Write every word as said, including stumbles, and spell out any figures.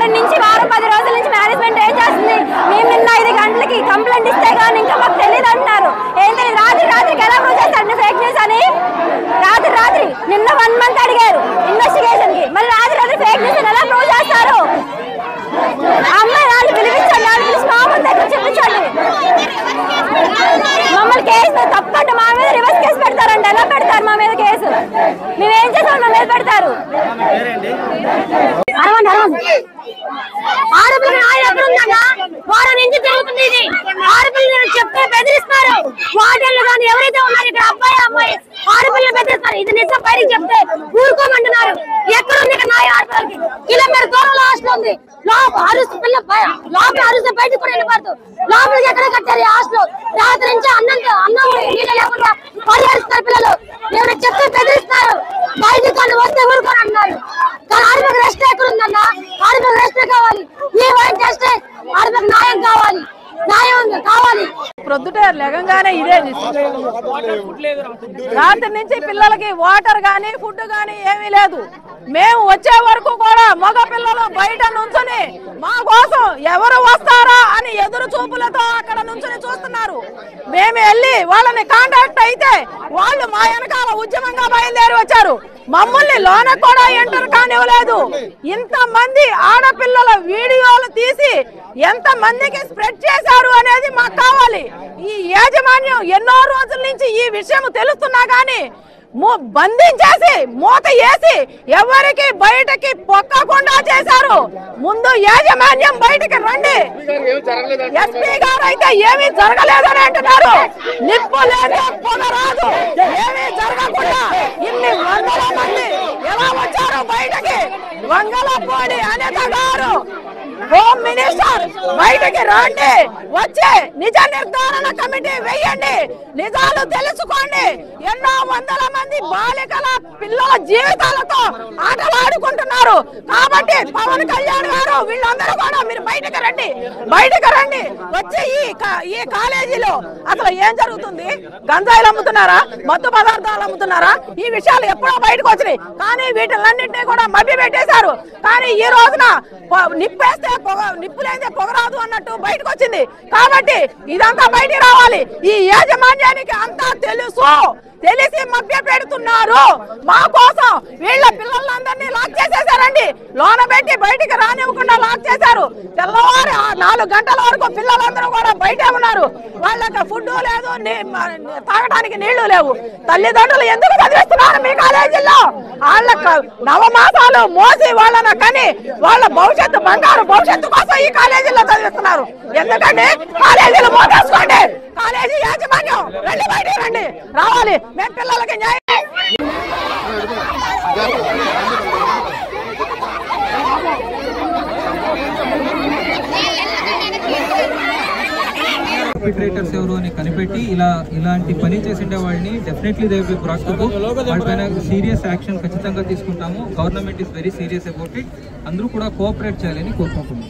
వారం నుంచి వారం పది రోజుల నుంచి మేనేజ్మెంట్ ఏం చేస్తుంది? మేము నిన్న ఐదు గంటలకి కంప్లైంట్ ఇస్తే కానీ ఇంకా మాకు తెలియదు అంటున్నారు. ఏంటి రాత్రి రాత్రికి ఎలా ప్రూవ్ చేస్తారండి ఫేక్ న్యూస్ అని? రాత్రి రాత్రి నిన్న వన్ మంత్ అడిగారు ఇన్వెస్టిగేషన్ కి, మరి రాత్రి రాత్రి ఫేక్ న్యూస్ ఎలా ప్రూవ్ చేస్తారు? అమ్మాయి వాళ్ళు పిలిపించండి, వాళ్ళు పిలిచి మా ముందు దగ్గర చూపించండి. మమ్మల్ని కేసు తప్పంటే మా మీద రివర్స్ కేసు పెడతారండి. ఎలా పెడతారు మా మీద కేసు? మేమేం చేసాం మా మీద పెడతారు? ఆడపిల్లలు ఆయన ఎక్కడుందన్నా వారం నుంచి జరుగుతుంది ఇది. ఆడపిల్లలు చెప్తే బెదిరిస్తారు. వాటర్లు కానీ ఎవరైతే ఉన్నారు ఇక్కడ అబ్బాయి అమ్మాయి ఆడపిల్లలు బెదిరిస్తారు. ఇది నిజం బయటికి చెప్తే ఊరుకోమంటున్నారు. ఎక్కడుంది ఇక్కడ నాయ ఆడపిల్లలకి? కిలోమీటర్ దూరంలో హాస్టల్ ఉంది. లోపల అరుస్తు పిల్ల లోపల అరుస్తూ బయటకు కూడా వెళ్ళిపోతారు. లోపలికి ఎక్కడ కట్టారు ఈ హాస్టల్? రాత్రి నుంచి అన్నం అన్నం నీళ్ళు లేకుండా పరిహరిస్తారు పిల్లలు. ఎవరు చెప్తే బెదిరిస్తారు. బయటకు కానీ వస్తే ఊరుకొని అంటున్నారు. కానీ ఆడపిల్లకి రెస్ట్ ఎక్కడుందన్నా? ఆడపిల్లకి రెస్ట్ కావాలి. ఈ వైట్ చేస్తే ఆడపిల్లకి న్యాయం కావాలి, న్యాయం కావాలి. ప్రొద్దుటే లెగంగానే ఇదే రాత్రి నుంచి పిల్లలకి వాటర్ గానీ ఫుడ్ గానీ ఏమీ లేదు. మేము వచ్చే వరకు కూడా మగ పిల్లలు బయట నుంచుని మా కోసం ఎవరు వస్తారా అని ఎదురు చూపులతో అక్కడ నుంచుని చూస్తున్నారు. మేము వెళ్ళి వాళ్ళని కాంటాక్ట్ అయితే వాళ్ళు మా వెనకాల ఉద్యమంగా బయలుదేరి వచ్చారు. మమ్మల్ని లోన కూడా ఎంటర్ కానివ్వలేదు. ఇంతమంది ఆడపిల్లల వీడియోలు తీసి ఎంత మందికి స్ప్రెడ్ చేశారు అనేది మాకు కావాలి. ఈ యాజమాన్యం ఎన్నో రోజుల నుంచి ఈ విషయం తెలుస్తున్నా గానీ బంధించేసి మూత వేసి ఎవరికి బయటకి పొక్కకుండా చేశారు. ముందు యాజమాన్యం బయటకి రండి. ఎస్పీ గారు అయితే ఏమీ జరగలేదని అంటున్నారు. నిప్పు లేదు, పొగ రాదు, ఏమీ జరగకుండా ఇన్ని వందల మంది ఎలా వచ్చారు బయటకి? వంగలపూడి అనిత గారు హోమ్ మినిస్టర్ బయటకి రండి, వచ్చి నిజ నిర్ధారణ కమిటీ వేయండి, నిజాలు తెలుసుకోండి. ఎన్నో వందల మంది బాలికల పిల్లల జీవితాలతో ఆటలాడుకుంటున్నారు. కాబట్టి పవన్ కళ్యాణ్ గారు వీళ్ళందరూ కూడా మీరు బయటకు రండి, బయటకు రండి. వచ్చి ఈ ఈ కాలేజీలో అసలు ఏం జరుగుతుంది? గంజాయిలు అమ్ముతున్నారా, మత్తు పదార్థాలు అమ్ముతున్నారా? ఈ విషయాలు ఎప్పుడో బయటకు వచ్చినాయి. కానీ వీటిలన్నింటినీ కూడా మభ్య పెట్టేశారు. కానీ ఈ రోజున నిప్పేస్తే పొగ నిప్పు లేదే పొగరాదు అన్నట్టు బయటకు వచ్చింది. కాబట్టి ఇదంతా బయటికి రావాలి. ఈ యాజమాన్యానికి అంతా తెలుసు, తెలిసి మభ్య పెడుతున్నారు. మా కోసం వీళ్ళ పిల్లలందరినీ లాక్ చేసేసారండి. లోన పెట్టి బయటికి రానివ్వకుండా లాక్ చేశారు. తెల్లవారు నాలుగు గంటల వరకు పిల్లలందరూ కూడా బయటే ఉన్నారు. వాళ్ళకి ఫుడ్ లేదు, తాగడానికి నీళ్లు లేవు. తల్లిదండ్రులు ఎందుకు చదివిస్తున్నారు మీ కాలేజీల్లో? వాళ్ళ నవమాసాలు మోసి వాళ్ళని కని వాళ్ళ భవిష్యత్తు బంగారు భవిష్యత్తు కోసం ఈ కాలేజీలో చదివిస్తున్నారు. ఎందుకంటే కాలేజీలు మోసేసుకోండి. కాలేజీ యాజమాన్యం రండి, బయటికి రండి, రావాలి. మేము పిల్లలకి న్యాయం పర్పెట్రేటర్స్ ఎవరు అని కనిపెట్టి ఇలా ఇలాంటి పని చేసిండే వాళ్ళని definitely they will be brought to book. వాళ్ళపైన సీరియస్ యాక్షన్ ఖచ్చితంగా తీసుకుంటాము. Government is very serious about it. అందరూ కూడా కోఆపరేట్ చేయాలని కోరుకుంటున్నాం.